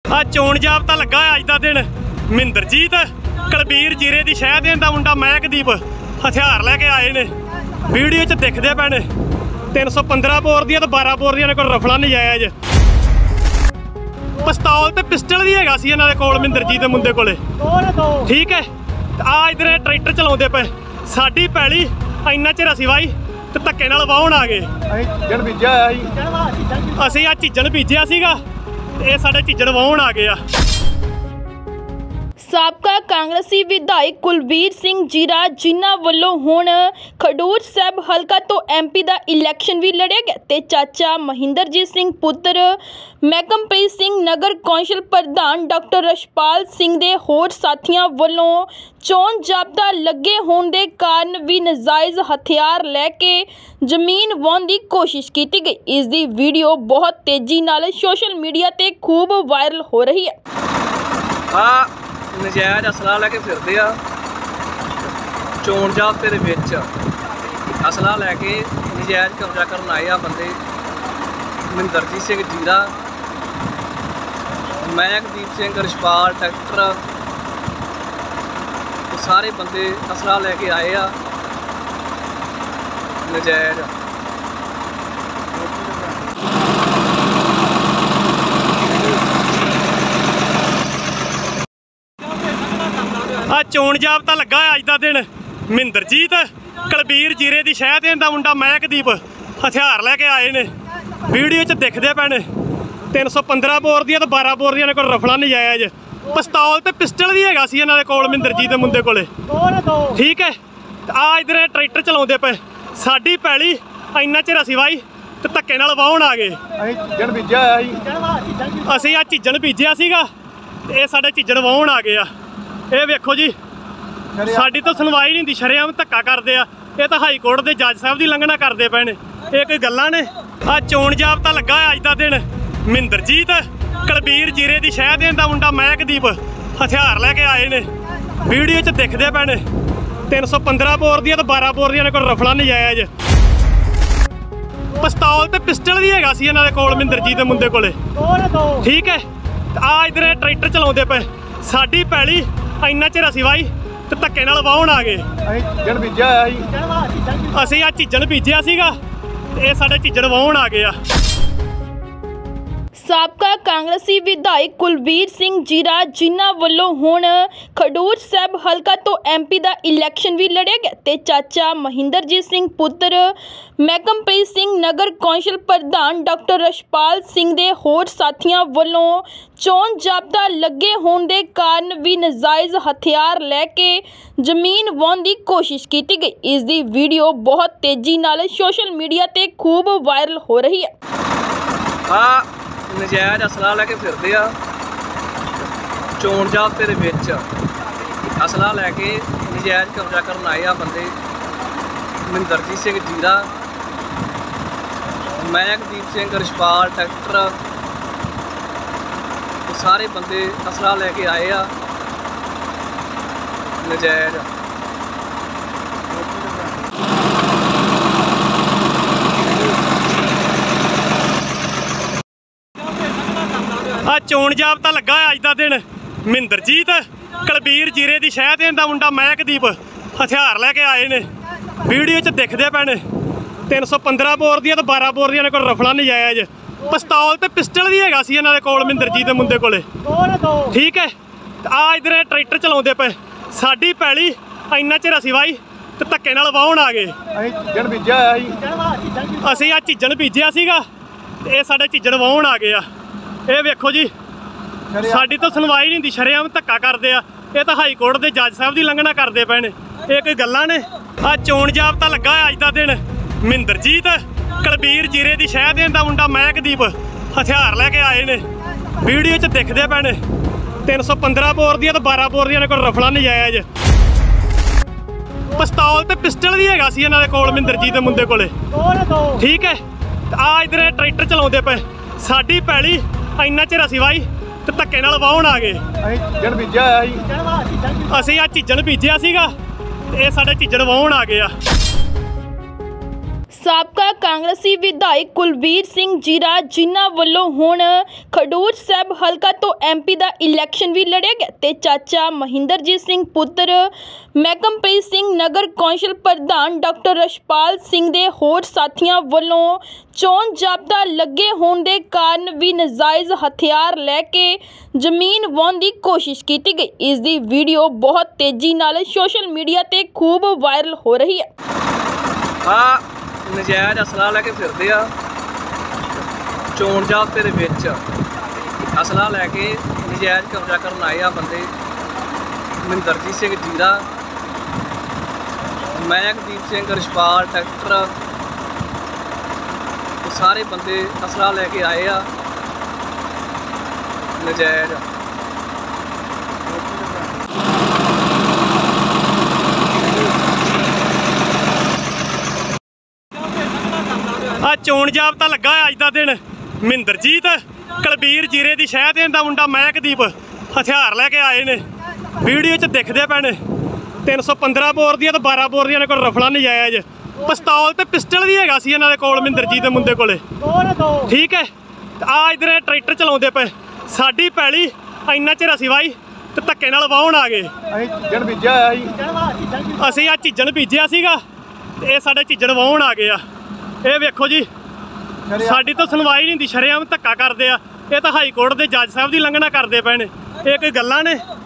ਆ ਚੋਣ ਜਾਬਤਾ ਲੱਗਾ ਅੱਜ ਦਾ दिन ਮਹਿੰਦਰਜੀਤ ਕਲਬੀਰ ਜੀਰੇ ਦੀ ਸ਼ਹਿ ਦੇਣ ਦਾ ਮੁੰਡਾ ਮਹਿਕਦੀਪ ਹਥਿਆਰ ਲੈ ਕੇ ਆਏ ਨੇ। ਵੀਡੀਓ 'ਚ ਦਿਖਦੇ ਪਏ ਨੇ 315 ਬੋਰ ਦੀਆਂ ਤੇ 12 ਬੋਰ ਦੀਆਂ ਕੋਲ ਰਫਲਾ ਨਜਾਇਜ਼। ਪਿਸਤੌਲ ਤੇ ਪਿਸਟਲ ਵੀ ਹੈਗਾ ਸੀ ਇਹਨਾਂ ਦੇ ਕੋਲ ਮਹਿੰਦਰਜੀਤ ਦੇ ਮੁੰਡੇ ਕੋਲੇ। ਠੀਕ ਹੈ, ਆ ਇਧਰ ਟਰੈਕਟਰ ਚਲਾਉਂਦੇ ਪਏ। ਸਾਡੀ ਪੈਲੀ ਇੰਨਾ ਚਿਰ ਅਸੀਂ ਵਾਈ ਤੇ ਧੱਕੇ ਨਾਲ ਵਾਹੁਣ ਆ ਗਏ। ਅਸੀਂ ਆ ਝਿੱਜਣ ਬੀਜਿਆ ਸੀਗਾ, ਇਹ ਸਾਡੇ ਝਿੱਜਣ ਵਾਹੁਣ ਆ ਗਏ ਆ। ਸਾਬਕਾ ਕਾਂਗਰਸੀ ਵਿਧਾਇਕ ਕੁਲਬੀਰ ਸਿੰਘ ਜੀਰਾ ਜਿਨ੍ਹਾਂ ਵੱਲੋਂ ਹੁਣ ਖਡੂਰ ਸਾਹਿਬ ਹਲਕਾ ਤੋਂ MP ਦਾ ਇਲੈਕਸ਼ਨ ਵੀ ਲੜਿਆ ਗਿਆ ਤੇ ਚਾਚਾ ਮਹਿੰਦਰਜੀਤ ਸਿੰਘ ਪੁੱਤਰ ਮਹਿਕਮਪ੍ਰੀਤ ਸਿੰਘ ਨਗਰ ਕੌਂਸਲ ਪ੍ਰਧਾਨ ਡਾਕਟਰ ਰਸ਼ਪਾਲ ਸਿੰਘ ਦੇ ਹੋਰ ਸਾਥੀਆਂ ਵੱਲੋਂ ਚੋਣ ਜਾਬਤਾ ਲੱਗੇ ਹੋਣ ਦੇ ਕਾਰਨ ਵੀ ਨਜਾਇਜ਼ ਹਥਿਆਰ ਲੈ ਕੇ ਜ਼ਮੀਨ ਵਾਹੁਣ ਦੀ ਕੋਸ਼ਿਸ਼ ਕੀਤੀ ਗਈ। ਇਸ ਦੀ ਵੀਡੀਓ ਬਹੁਤ ਤੇਜ਼ੀ ਨਾਲ ਸੋਸ਼ਲ ਮੀਡੀਆ ਤੇ ਖੂਬ ਵਾਇਰਲ ਹੋ ਰਹੀ ਹੈ। ਨਜਾਇਜ਼ ਅਸਲਾ ਲੈ ਕੇ ਫਿਰਦੇ ਆ। ਚੋਣ ਜਾਬਤੇ ਦੇ ਵਿੱਚ ਅਸਲਾ ਲੈ ਕੇ ਨਜਾਇਜ਼ ਕਬਜ਼ਾ ਕਰਨ ਆਏ ਆ ਬੰਦੇ। ਮਹਿੰਦਰਜੀਤ ਸਿੰਘ ਜੀਰਾ, ਮਹਿਕਦੀਪ ਸਿੰਘ, ਰਸ਼ਪਾਲ ਟਰੈਕਟਰ, ਸਾਰੇ ਬੰਦੇ ਅਸਲਾ ਲੈ ਕੇ ਆਏ ਆ ਨਜਾਇਜ਼। ਆ ਚੋਣ ਜਾਬਤਾ ਲੱਗਾ ਅੱਜ ਦਾ दिन ਮਹਿੰਦਰਜੀਤ ਕਲਬੀਰ ਜੀਰੇ ਦੀ ਸ਼ਹਿ ਦੇਣ ਦਾ ਮੁੰਡਾ ਮਹਿਕਦੀਪ ਹਥਿਆਰ ਲੈ ਕੇ ਆਏ ਨੇ। ਵੀਡੀਓ 'ਚ ਦਿਖਦੇ ਪਏ ਨੇ 315 ਬੋਰ ਦੀਆਂ ਤੇ 12 ਬੋਰ ਦੀਆਂ ਕੋਲ ਰਫਲਾ ਨਜਾਇਜ਼। ਪਿਸਤੌਲ ਤੇ ਪਿਸਟਲ ਵੀ ਹੈਗਾ ਸੀ ਇਹਨਾਂ ਦੇ ਕੋਲ ਮਹਿੰਦਰਜੀਤ ਦੇ ਮੁੰਡੇ ਕੋਲੇ। ਠੀਕ ਹੈ, ਆ ਇਧਰ ਟਰੈਕਟਰ ਚਲਾਉਂਦੇ ਪਏ। ਸਾਡੀ ਪੈਲੀ ਇੰਨਾ ਚਿਰ ਅਸੀਂ ਵਾਈ ਤੇ ਧੱਕੇ ਨਾਲ ਵਾਹੁਣ ਆ ਗਏ। ਅਸੀਂ ਆ ਝਿੱਜਣ ਬੀਜਿਆ ਸੀਗਾ, ਇਹ ਸਾਡੇ ਝਿੱਜਣ ਵਾਹੁਣ ਆ ਗਏ ਆ। ਇਹ ਵੇਖੋ ਜੀ, ਸਾਡੀ ਤਾਂ ਸੁਣਵਾਈ ਨਹੀਂ ਹੁੰਦੀ, ਸ਼ਰੇਆਮ ਧੱਕਾ ਕਰਦੇ ਆ। ਇਹ ਤਾਂ ਹਾਈ ਕੋਰਟ ਦੇ ਜੱਜ ਸਾਹਿਬ ਦੀ ਲੰਘਣਾ ਕਰਦੇ ਪਏ ਨੇ। ਇਹ ਕੋਈ ਗੱਲਾਂ ਨੇ? ਆ ਚੋਣ ਜਾਬਤਾ ਲੱਗਾ ਅੱਜ ਦਾ दिन ਮਹਿੰਦਰਜੀਤ ਕਲਬੀਰ ਜੀਰੇ ਦੀ ਸ਼ਹਿ ਦੇਣ ਦਾ ਮੁੰਡਾ ਮਹਿਕਦੀਪ ਹਥਿਆਰ ਲੈ ਕੇ ਆਏ ਨੇ। ਵੀਡੀਓ 'ਚ ਦਿਖਦੇ ਪਏ ਨੇ 315 ਬੋਰ ਦੀਆਂ ਤੇ 12 ਬੋਰ ਦੀਆਂ ਕੋਲ ਰਫਲਾ ਨਜਾਇਜ਼। ਪਿਸਤੌਲ ਤੇ ਪਿਸਟਲ ਵੀ ਹੈਗਾ ਸੀ ਇਹਨਾਂ ਦੇ ਕੋਲ ਮਹਿੰਦਰਜੀਤ ਦੇ ਮੁੰਡੇ ਕੋਲੇ। ਠੀਕ ਹੈ, ਆ ਇਧਰ ਟਰੈਕਟਰ ਚਲਾਉਂਦੇ ਪਏ। ਸਾਡੀ ਪੈਲੀ ਇੰਨਾ ਚਿਰ ਅਸੀਂ ਵਾਈ ਤੇ ਧੱਕੇ ਨਾਲ ਵਾਹੁਣ ਆ ਗਏ। ਅਸੀਂ ਆ ਝਿੱਜਣ ਬੀਜਿਆ ਸੀਗਾ, ਇਹ ਸਾਡੇ ਝਿੱਜਣ ਵਾਹੁਣ ਆ ਗਏ ਆ। ਸਾਬਕਾ ਕਾਂਗਰਸੀ ਵਿਧਾਇਕ ਕੁਲਬੀਰ ਸਿੰਘ ਜੀਰਾ ਜਿਨ੍ਹਾਂ ਵੱਲੋਂ ਹੁਣ ਖਡੂਰ ਸਾਹਿਬ ਹਲਕਾ ਤੋਂ MP ਦਾ ਇਲੈਕਸ਼ਨ ਵੀ ਲੜਿਆ ਗਿਆ ਤੇ ਚਾਚਾ ਮਹਿੰਦਰਜੀਤ ਸਿੰਘ ਪੁੱਤਰ ਮਹਿਕਮਪ੍ਰੀਤ ਸਿੰਘ ਨਗਰ ਕੌਂਸਲ ਪ੍ਰਧਾਨ ਡਾਕਟਰ ਰਸ਼ਪਾਲ ਸਿੰਘ ਦੇ ਹੋਰ ਸਾਥੀਆਂ ਵੱਲੋਂ ਚੋਣ ਜਾਬਤਾ ਲੱਗੇ ਹੋਣ ਦੇ ਕਾਰਨ ਵੀ ਨਜਾਇਜ਼ ਹਥਿਆਰ ਲੈ ਕੇ ਜ਼ਮੀਨ ਵਾਹੁਣ ਦੀ ਕੋਸ਼ਿਸ਼ ਕੀਤੀ ਗਈ। ਇਸ ਦੀ ਵੀਡੀਓ ਬਹੁਤ ਤੇਜ਼ੀ ਨਾਲ ਸੋਸ਼ਲ ਮੀਡੀਆ ਤੇ ਖੂਬ ਵਾਇਰਲ ਹੋ ਰਹੀ ਹੈ। ਨਜਾਇਜ਼ ਅਸਲਾ ਲੈ ਕੇ ਫਿਰਦੇ ਆ। ਚੋਣ ਜਾਬਤੇ ਦੇ ਵਿੱਚ ਅਸਲਾ ਲੈ ਕੇ ਨਜਾਇਜ਼ ਕਬਜ਼ਾ ਕਰਨ ਆਏ ਆ ਬੰਦੇ। ਮਹਿੰਦਰਜੀਤ ਸਿੰਘ ਜੀਰਾ, ਮਹਿਕਦੀਪ ਸਿੰਘ, ਰਸ਼ਪਾਲ ਟਰੈਕਟਰ, ਸਾਰੇ ਬੰਦੇ ਅਸਲਾ ਲੈ ਕੇ ਆਏ ਆ ਨਜਾਇਜ਼। ਆ ਚੋਣ ਜਾਬਤਾ ਲੱਗਾ ਅੱਜ ਦਾ दिन ਮਹਿੰਦਰਜੀਤ ਕਲਬੀਰ ਜੀਰੇ ਦੀ ਸ਼ਹਿ ਦੇਣ ਦਾ ਮੁੰਡਾ ਮਹਿਕਦੀਪ ਹਥਿਆਰ ਲੈ ਕੇ ਆਏ ਨੇ। ਵੀਡੀਓ 'ਚ ਦਿਖਦੇ ਪਏ ਨੇ 315 ਬੋਰ ਦੀਆਂ ਤੇ 12 ਬੋਰ ਦੀਆਂ ਕੋਲ ਰਫਲਾ ਨਜਾਇਜ਼। ਪਿਸਤੌਲ ਤੇ ਪਿਸਟਲ ਵੀ ਹੈਗਾ ਸੀ ਇਹਨਾਂ ਦੇ ਕੋਲ ਮਹਿੰਦਰਜੀਤ ਦੇ ਮੁੰਡੇ ਕੋਲੇ। ਠੀਕ ਹੈ, ਆ ਇਧਰ ਟਰੈਕਟਰ ਚਲਾਉਂਦੇ ਪਏ। ਸਾਡੀ ਪੈਲੀ ਇੰਨਾ ਚਿਰ ਅਸੀਂ ਵਾਈ ਤੇ ਧੱਕੇ ਨਾਲ ਵਾਹੁਣ ਆ ਗਏ। ਅਸੀਂ ਆ ਝਿੱਜਣ ਬੀਜਿਆ ਸੀਗਾ, ਇਹ ਸਾਡੇ ਝਿੱਜਣ ਵਾਹੁਣ ਆ ਗਏ ਆ। ਇਹ ਵੇਖੋ ਜੀ, ਸਾਡੀ ਤਾਂ ਸੁਣਵਾਈ ਨਹੀਂ ਹੁੰਦੀ, ਸ਼ਰੇਆਮ ਧੱਕਾ ਕਰਦੇ ਆ। ਇਹ ਤਾਂ ਹਾਈ ਕੋਰਟ ਦੇ ਜੱਜ ਸਾਹਿਬ ਦੀ ਲੰਘਣਾ ਕਰਦੇ ਪਏ ਨੇ। ਇਹ ਕੋਈ ਗੱਲਾਂ ਨੇ? ਆ ਚੋਣ ਜਾਬਤਾ ਲੱਗਾ ਅੱਜ ਦਾ दिन ਮਹਿੰਦਰਜੀਤ ਕਲਬੀਰ ਜੀਰੇ ਦੀ ਸ਼ਹਿ ਦੇਣ ਦਾ ਮੁੰਡਾ ਮਹਿਕਦੀਪ ਹਥਿਆਰ ਲੈ ਕੇ ਆਏ ਨੇ। ਵੀਡੀਓ 'ਚ ਦਿਖਦੇ ਪਏ ਨੇ 315 ਬੋਰ ਦੀਆਂ ਤੇ 12 ਬੋਰ ਦੀਆਂ ਕੋਲ ਰਫਲਾ ਨਜਾਇਜ਼। ਪਿਸਤੌਲ ਤੇ ਪਿਸਟਲ ਵੀ ਹੈਗਾ ਸੀ ਇਹਨਾਂ ਦੇ ਕੋਲ ਮਹਿੰਦਰਜੀਤ ਦੇ ਮੁੰਡੇ ਕੋਲੇ। ਠੀਕ ਹੈ, ਆ ਇਧਰ ਟਰੈਕਟਰ ਚਲਾਉਂਦੇ ਪਏ। ਸਾਡੀ ਪੈਲੀ ਇੰਨਾ ਚਿਰ ਅਸੀਂ ਵਾਈ ਤੇ ਧੱਕੇ ਨਾਲ ਵਾਹੁਣ ਆ ਗਏ। ਅਸੀਂ ਆ ਝਿੱਜਣ ਬੀਜਿਆ ਸੀਗਾ, ਇਹ ਸਾਡੇ ਝਿੱਜਣ ਵਾਹੁਣ ਆ ਗਏ ਆ। ਸਾਬਕਾ ਕਾਂਗਰਸੀ ਵਿਧਾਇਕ ਕੁਲਬੀਰ ਸਿੰਘ ਜੀਰਾ ਜਿਨ੍ਹਾਂ ਵੱਲੋਂ ਹੁਣ ਖਡੂਰ ਸਾਹਿਬ ਹਲਕਾ ਤੋਂ ਐਮਪੀ ਦਾ ਇਲੈਕਸ਼ਨ ਵੀ ਲੜਿਆ ਗਿਆ ਤੇ ਚਾਚਾ ਮਹਿੰਦਰਜੀਤ ਸਿੰਘ ਪੁੱਤਰ ਮਹਿਕਮਪ੍ਰੀਤ ਸਿੰਘ ਨਗਰ ਕੌਂਸਲ ਪ੍ਰਧਾਨ ਡਾਕਟਰ ਰਸ਼ਪਾਲ ਸਿੰਘ ਦੇ ਹੋਰ ਸਾਥੀਆਂ ਵੱਲੋਂ ਚੋਣ ਜਾਬਤਾ ਲੱਗੇ ਹੋਣ ਦੇ ਕਾਰਨ ਵੀ ਨਜਾਇਜ਼ ਹਥਿਆਰ ਲੈ ਕੇ ਜ਼ਮੀਨ ਵਾਹੁਣ ਦੀ ਕੋਸ਼ਿਸ਼ ਕੀਤੀ ਗਈ। ਇਸ ਦੀ ਵੀਡੀਓ ਬਹੁਤ ਤੇਜ਼ੀ ਨਾਲ ਸੋਸ਼ਲ ਮੀਡੀਆ ਤੇ ਖੂਬ ਵਾਇਰਲ ਹੋ ਰਹੀ ਹੈ। ਨਜਾਇਜ਼ ਅਸਲਾ ਲੈ ਕੇ ਫਿਰਦੇ ਆ ਚੋਣ ਜਾਬਤੇ ਦੇ ਵਿੱਚ ਅਸਲਾ ਲੈ ਕੇ ਨਜਾਇਜ਼ ਕਬਜ਼ਾ ਕਰਨ ਆਏ ਆ ਬੰਦੇ ਮਹਿੰਦਰਜੀਤ ਸਿੰਘ ਜੀਰਾ, ਮਹਿਕਦੀਪ ਸਿੰਘ ਰਸ਼ਪਾਲ ਟਰੈਕਟਰ, ਸਾਰੇ ਬੰਦੇ ਅਸਲਾ ਲੈ ਕੇ ਆਏ ਆ ਨਜਾਇਜ਼। ਆ ਚੋਣ ਜਾਬਤਾ ਲੱਗਾ ਅੱਜ ਦਾ ਦਿਨ ਮਹਿੰਦਰਜੀਤ ਕੁਲਬੀਰ ਜੀਰੇ ਦੀ ਸ਼ਹਿ ਦੇਣ ਦਾ ਮੁੰਡਾ ਮਹਿਕਦੀਪ ਹਥਿਆਰ ਲੈ ਕੇ ਆਏ ਨੇ। ਵੀਡੀਓ 'ਚ ਦਿਖਦੇ ਪਏ ਨੇ 315 ਬੋਰ ਦੀਆਂ ਤੇ 12 ਬੋਰ ਦੀਆਂ ਕੋਲ ਰਫਲਾ ਨਜਾਇਜ਼ ਪਿਸਤੌਲ ਤੇ ਪਿਸਟਲ ਵੀ ਹੈਗਾ ਸੀ ਇਹਨਾਂ ਦੇ ਕੋਲ ਮਹਿੰਦਰਜੀਤ ਦੇ ਮੁੰਡੇ ਕੋਲੇ। ਠੀਕ ਹੈ, ਆ ਇਧਰ ਟਰੈਕਟਰ ਚਲਾਉਂਦੇ ਪਏ ਸਾਡੀ ਪੈਲੀ ਇੰਨਾ ਚਿਰ ਅਸੀਂ ਵਾਈ ਤੇ ਧੱਕੇ ਨਾਲ ਵਾਹੁਣ ਆ ਗਏ। ਅਸੀਂ ਆ ਝਿੱਜਣ ਬੀਜਿਆ ਸੀਗਾ ਤੇ ਇਹ ਸਾਡੇ ਝਿੱਜਣ ਵਾਹੁਣ ਆ ਗਏ ਆ। ਇਹ ਵੇਖੋ ਜੀ, ਸਾਡੀ ਤਾਂ ਸੁਣਵਾਈ ਨਹੀਂ ਹੁੰਦੀ, ਸ਼ਰੇਆਮ ਧੱਕਾ ਕਰਦੇ ਆ। ਇਹ ਤਾਂ ਹਾਈ ਕੋਰਟ ਦੇ ਜੱਜ ਸਾਹਿਬ ਦੀ ਲੰਘਣਾ ਕਰਦੇ ਪਏ ਨੇ। ਇਹ ਕੋਈ ਗੱਲਾਂ ਨੇ?